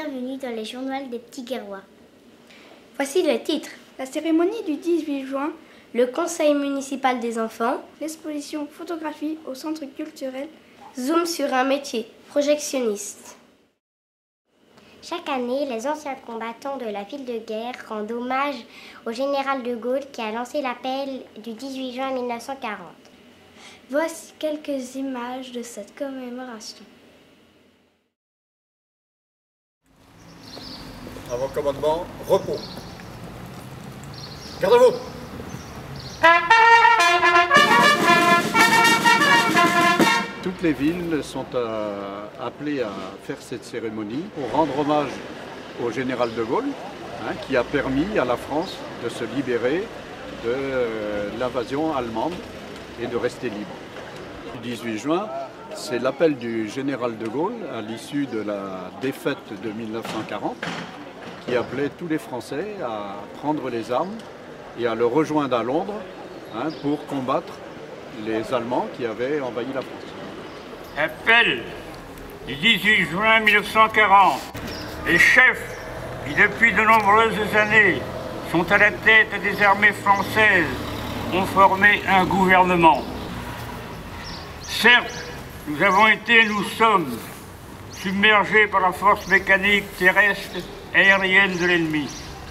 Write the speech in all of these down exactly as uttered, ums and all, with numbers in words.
bienvenue dans les journaux des petits Guerrois. Voici le titre. La cérémonie du dix-huit juin, le conseil municipal des enfants, l'exposition photographie au centre culturel, zoom sur un métier, projectionniste. Chaque année, les anciens combattants de la ville de guerre rendent hommage au général de Gaulle qui a lancé l'appel du dix-huit juin mille neuf cent quarante. Voici quelques images de cette commémoration. Avant commandement, repos. Gardez-vous. Toutes les villes sont euh, appelées à faire cette cérémonie pour rendre hommage au général de Gaulle, hein, qui a permis à la France de se libérer de euh, l'invasion allemande et de rester libre. Le dix-huit juin, c'est l'appel du général de Gaulle à l'issue de la défaite de mille neuf cent quarante qui appelait tous les Français à prendre les armes et à le rejoindre à Londres, hein, pour combattre les Allemands qui avaient envahi la France. Appel du dix-huit juin mille neuf cent quarante. Les chefs qui depuis de nombreuses années sont à la tête des armées françaises ont formé un gouvernement. Certes, nous avons été, nous sommes, submergés par la force mécanique terrestre et aérienne de l'ennemi.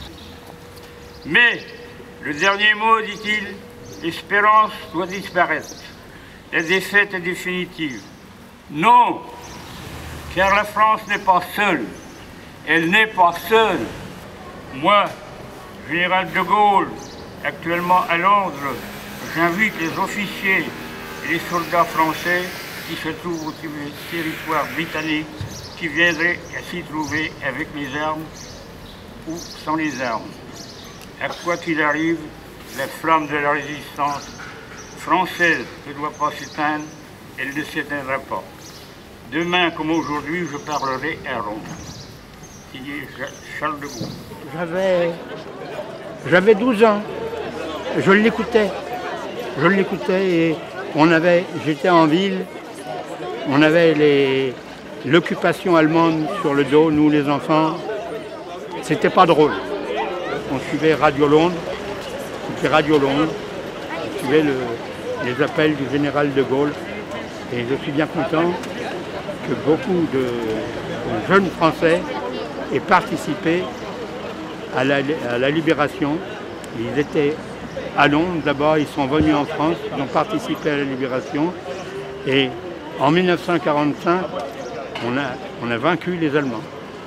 Mais, le dernier mot, dit-il, l'espérance doit disparaître. La défaite est définitive. Non, car la France n'est pas seule. Elle n'est pas seule. Moi, général de Gaulle, actuellement à Londres, j'invite les officiers et les soldats français qui se trouvent au territoire britannique, qui viendraient à s'y trouver avec les armes ou sans les armes. À quoi qu'il arrive, la flamme de la résistance française ne doit pas s'éteindre, elle ne s'éteindra pas. Demain, comme aujourd'hui, je parlerai à Rome. Signé Charles de Gaulle. J'avais, j'avais douze ans. Je l'écoutais. Je l'écoutais et on avait, j'étais en ville. On avait les, l'occupation allemande sur le dos, nous les enfants. C'était pas drôle. On suivait Radio Londres. C'était Radio Londres. On suivait le, les appels du général de Gaulle. Et je suis bien content que beaucoup de jeunes Français aient participé à la, à la libération. Ils étaient à Londres d'abord, ils sont venus en France, ils ont participé à la libération. Et en mille neuf cent quarante-cinq, on a, on a vaincu les Allemands.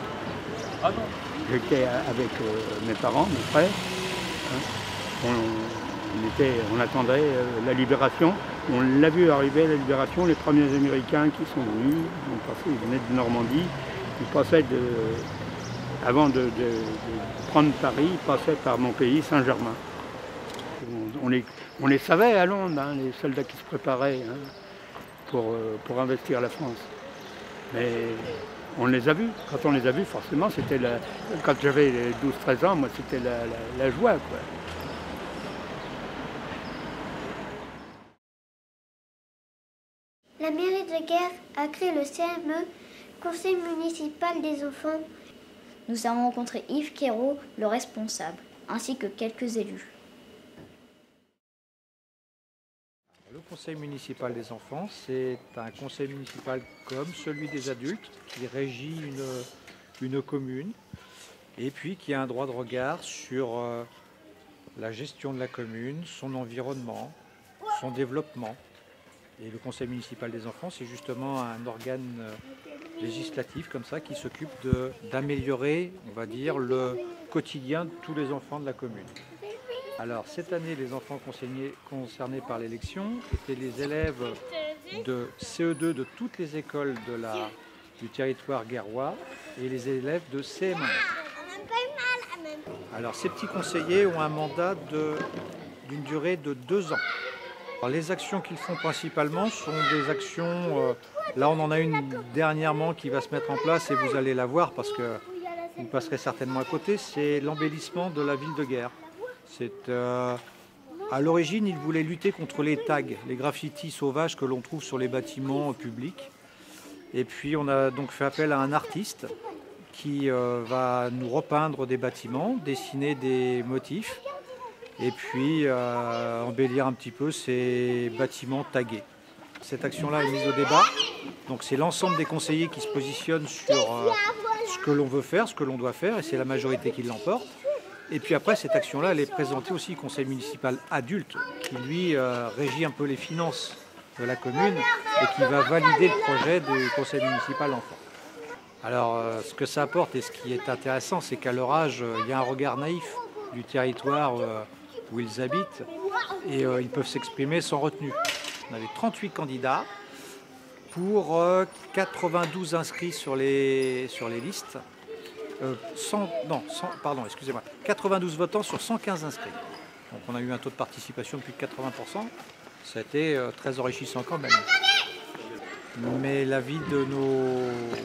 J'étais avec euh, mes parents, mes frères. Hein. On, on, était, on attendait euh, la libération. On l'a vu arriver, la libération, les premiers Américains qui sont venus, ils, ont passé, ils venaient de Normandie, ils passaient de, avant de, de, de prendre Paris, ils passaient par mon pays, Saint-Germain. On, on, les, on les savait à Londres, hein, les soldats qui se préparaient, hein, pour, pour investir la France. Mais on les a vus. Quand on les a vus, forcément, c'était la, quand j'avais douze treize ans, moi, c'était la, la, la joie, quoi. La mairie de guerre a créé le C M E, Conseil municipal des enfants. Nous avons rencontré Yves Quérault, le responsable, ainsi que quelques élus. Le conseil municipal des enfants, c'est un conseil municipal comme celui des adultes qui régit une, une commune et puis qui a un droit de regard sur euh, la gestion de la commune, son environnement, son développement. Et le conseil municipal des enfants, c'est justement un organe euh, législatif comme ça qui s'occupe d'améliorer, on va dire, le quotidien de tous les enfants de la commune. Alors cette année, les enfants concernés, concernés par l'élection étaient les élèves de C E deux de toutes les écoles de la, du territoire guerrois et les élèves de C M un. Alors ces petits conseillers ont un mandat d'une durée de deux ans. Alors, les actions qu'ils font principalement sont des actions, euh, là on en a une dernièrement qui va se mettre en place et vous allez la voir parce que vous passerez certainement à côté, c'est l'embellissement de la ville de guerre. C'est, euh, à l'origine, ils voulaient lutter contre les tags, les graffitis sauvages que l'on trouve sur les bâtiments publics. Et puis on a donc fait appel à un artiste qui euh, va nous repeindre des bâtiments, dessiner des motifs et puis euh, embellir un petit peu ces bâtiments tagués. Cette action-là est mise au débat. Donc c'est l'ensemble des conseillers qui se positionnent sur euh, ce que l'on veut faire, ce que l'on doit faire, et c'est la majorité qui l'emporte. Et puis après, cette action-là, elle est présentée aussi au conseil municipal adulte, qui lui euh, régit un peu les finances de la commune et qui va valider le projet du conseil municipal enfant. Alors, euh, ce que ça apporte et ce qui est intéressant, c'est qu'à leur âge, euh, il y a un regard naïf du territoire euh, où ils habitent et euh, ils peuvent s'exprimer sans retenue. On avait trente-huit candidats pour euh, quatre-vingt-douze inscrits sur les, sur les listes. Euh, cent, non, cent, pardon, excusez-moi, quatre-vingt-douze votants sur cent quinze inscrits. Donc on a eu un taux de participation de plus de quatre-vingts pour cent. Ça a été euh, très enrichissant quand même. Mais la vie de nos,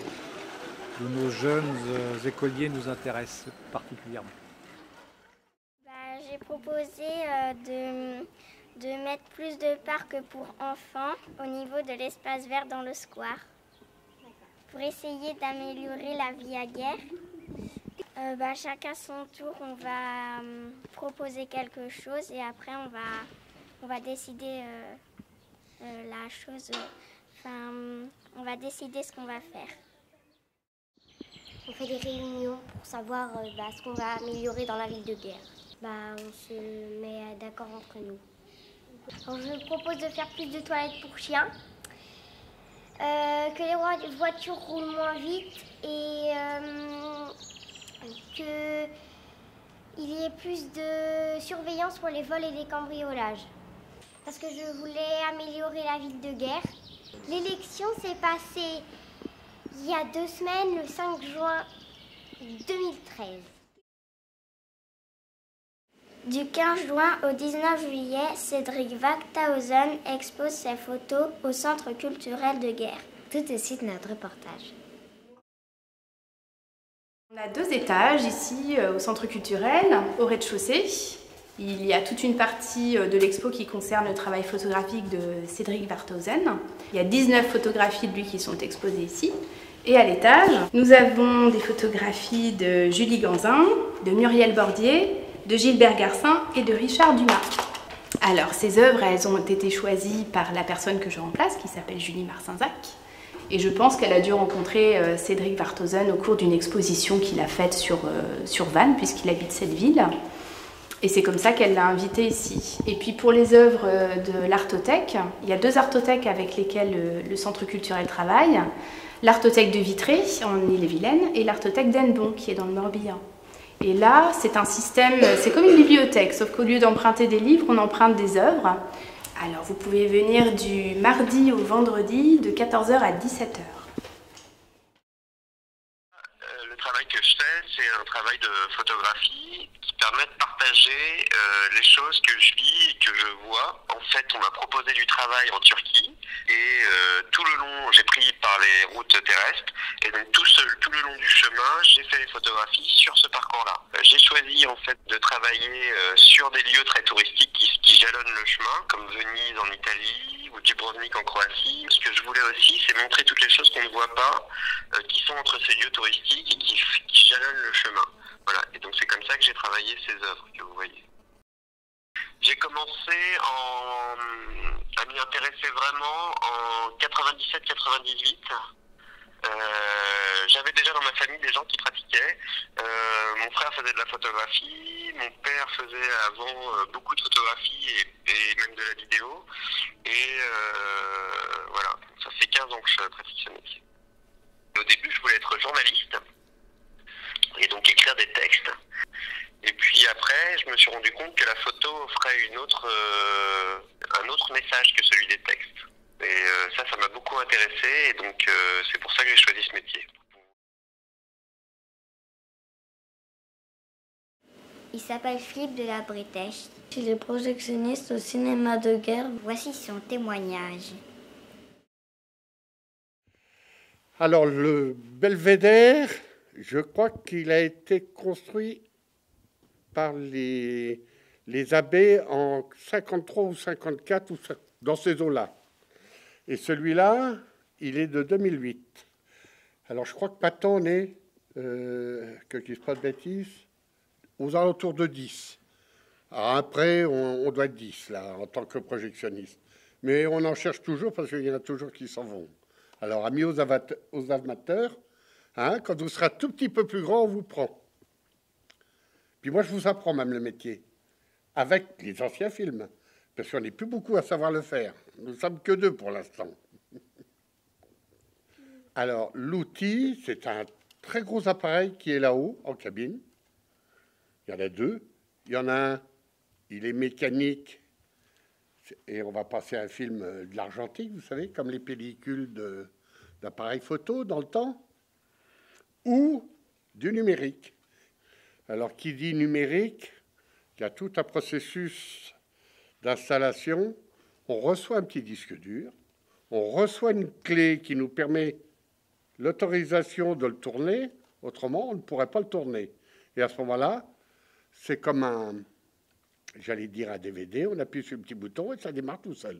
de nos jeunes euh, écoliers nous intéresse particulièrement. Bah, j'ai proposé euh, de, de mettre plus de parcs pour enfants au niveau de l'espace vert dans le square, pour essayer d'améliorer la vie à Guerre. Euh, bah, chacun son tour, on va euh, proposer quelque chose et après on va, on va décider euh, euh, la chose, enfin euh, on va décider ce qu'on va faire. On fait des réunions pour savoir euh, bah, ce qu'on va améliorer dans la ville de Guerre. Bah, on se met d'accord entre nous. Alors, je propose de faire plus de toilettes pour chiens, euh, que les voitures roulent moins vite et euh, qu'il y ait plus de surveillance pour les vols et les cambriolages. Parce que je voulais améliorer la ville de Guerre. L'élection s'est passée il y a deux semaines, le cinq juin deux mille treize. Du quinze juin au dix-neuf juillet, Cédric Wachthausen expose ses photos au Centre culturel de Guerre. Tout de suite notre reportage. On a deux étages ici au centre culturel, au rez-de-chaussée. Il y a toute une partie de l'expo qui concerne le travail photographique de Cédric Wachthausen. Il y a dix-neuf photographies de lui qui sont exposées ici. Et à l'étage, nous avons des photographies de Julie Ganzin, de Muriel Bordier, de Gilbert Garcin et de Richard Dumas. Alors ces œuvres, elles ont été choisies par la personne que je remplace, qui s'appelle Julie Marcinzac. Et je pense qu'elle a dû rencontrer euh, Cédric Wachthausen au cours d'une exposition qu'il a faite sur, euh, sur Vannes, puisqu'il habite cette ville. Et c'est comme ça qu'elle l'a invité ici. Et puis pour les œuvres de l'Artothèque, il y a deux artothèques avec lesquelles le, le centre culturel travaille. L'Artothèque de Vitré, en Ille-et-Vilaine, et l'Artothèque d'Hennebon, qui est dans le Morbihan. Et là, c'est un système, c'est comme une bibliothèque, sauf qu'au lieu d'emprunter des livres, on emprunte des œuvres. Alors, vous pouvez venir du mardi au vendredi, de quatorze heures à dix-sept heures. Le travail que je fais, c'est un travail de photographie qui permet de partager euh, les choses que je vis et que je vois. En fait, on m'a proposé du travail en Turquie et euh, tout le long, j'ai pris par les routes terrestres et donc tout, ce, tout le long du chemin, j'ai fait les photographies sur ce parcours-là. Euh, j'ai choisi en fait de travailler euh, sur des lieux très touristiques qui, qui jalonnent le chemin, comme Venise en Italie ou Dubrovnik en Croatie. Ce que je voulais aussi, c'est montrer toutes les choses qu'on ne voit pas, euh, qui sont entre ces lieux touristiques et qui, qui jalonnent le chemin. Voilà, et donc c'est comme ça que j'ai travaillé ces œuvres que vous voyez. J'ai commencé en, à m'y intéresser vraiment en quatre-vingt-dix-sept quatre-vingt-dix-huit. Euh, J'avais déjà dans ma famille des gens qui pratiquaient. Euh, mon frère faisait de la photographie, mon père faisait avant euh, beaucoup de photographie et, et même de la vidéo. Et euh, voilà, ça fait quinze ans que je pratique ce métier. Au début, je voulais être journaliste et donc écrire des textes. Et puis après, je me suis rendu compte que la photo offrait une autre, euh, un autre message que celui des textes. Et euh, ça, ça m'a beaucoup intéressé et donc euh, c'est pour ça que j'ai choisi ce métier. Il s'appelle Philippe de la Bretèche. Il est projectionniste au cinéma de Guerre. Voici son témoignage. Alors le belvédère, je crois qu'il a été construit par les, les abbés en cinquante-trois ou cinquante-quatre, ou dans ces eaux-là. Et celui-là, il est de deux mille huit. Alors je crois que Paton est euh, que je ne dise pas de bêtises, aux alentours de dix. Alors après, on, on doit être dix, là, en tant que projectionniste. Mais on en cherche toujours parce qu'il y en a toujours qui s'en vont. Alors, amis aux, aux amateurs, hein, quand vous serez un tout petit peu plus grand, on vous prend. Puis moi, je vous apprends même le métier, avec les anciens films, parce qu'on n'est plus beaucoup à savoir le faire. Nous ne sommes que deux pour l'instant. Alors, l'outil, c'est un très gros appareil qui est là-haut, en cabine. Il y en a deux. Il y en a un, il est mécanique, et on va passer à un film de l'argentique, vous savez, comme les pellicules d'appareils photo dans le temps, ou du numérique. Alors, qui dit numérique, il y a tout un processus d'installation. On reçoit un petit disque dur, on reçoit une clé qui nous permet l'autorisation de le tourner, autrement, on ne pourrait pas le tourner. Et à ce moment-là, c'est comme un, j'allais dire un D V D, on appuie sur le petit bouton et ça démarre tout seul.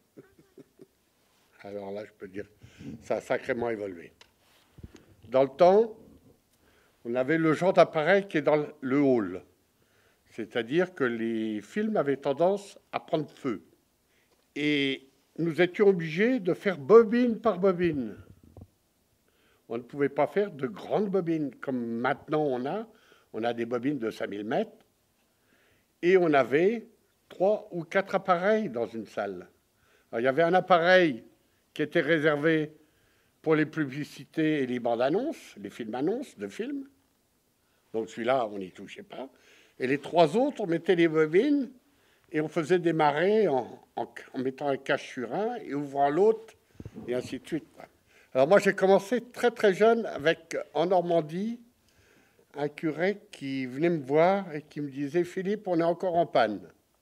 Alors là, je peux dire, ça a sacrément évolué. Dans le temps, on avait le genre d'appareil qui est dans le hall. C'est-à-dire que les films avaient tendance à prendre feu. Et nous étions obligés de faire bobine par bobine. On ne pouvait pas faire de grandes bobines, comme maintenant on a. On a des bobines de cinq mille mètres. Et on avait trois ou quatre appareils dans une salle. Alors, il y avait un appareil qui était réservé pour les publicités et les bandes annonces, les films annonces de films. Donc celui-là, on n'y touchait pas. Et les trois autres, on mettait les bobines et on faisait démarrer en, en, en mettant un cache sur un et ouvrant l'autre, et ainsi de suite. Alors moi, j'ai commencé très très jeune avec, en Normandie, un curé qui venait me voir et qui me disait « Philippe, on est encore en panne ».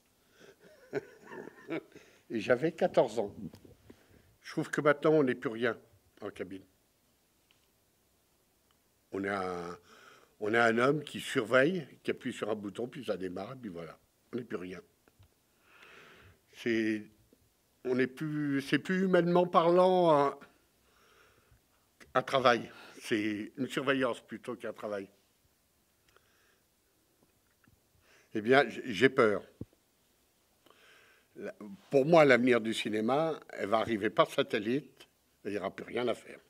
Et j'avais quatorze ans. Je trouve que maintenant, on n'est plus rien en cabine. On est un... On a un homme qui surveille, qui appuie sur un bouton, puis ça démarre, et puis voilà. On n'est plus rien. C'est, on n'est plus, c'est plus humainement parlant un, un travail. C'est une surveillance plutôt qu'un travail. Eh bien, j'ai peur. Pour moi, l'avenir du cinéma, elle va arriver par satellite, et il n'y aura plus rien à faire.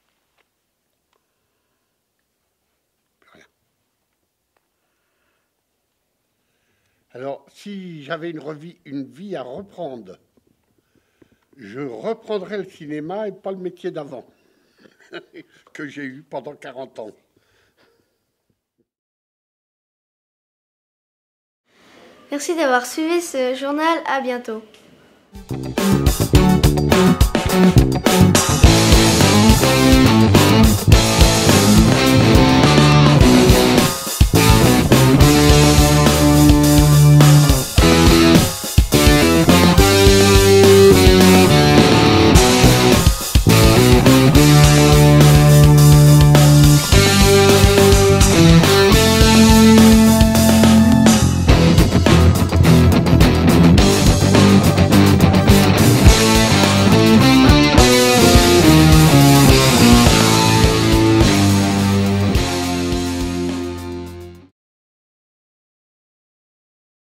Alors, si j'avais une, une vie à reprendre, je reprendrais le cinéma et pas le métier d'avant, que j'ai eu pendant quarante ans. Merci d'avoir suivi ce journal. À bientôt.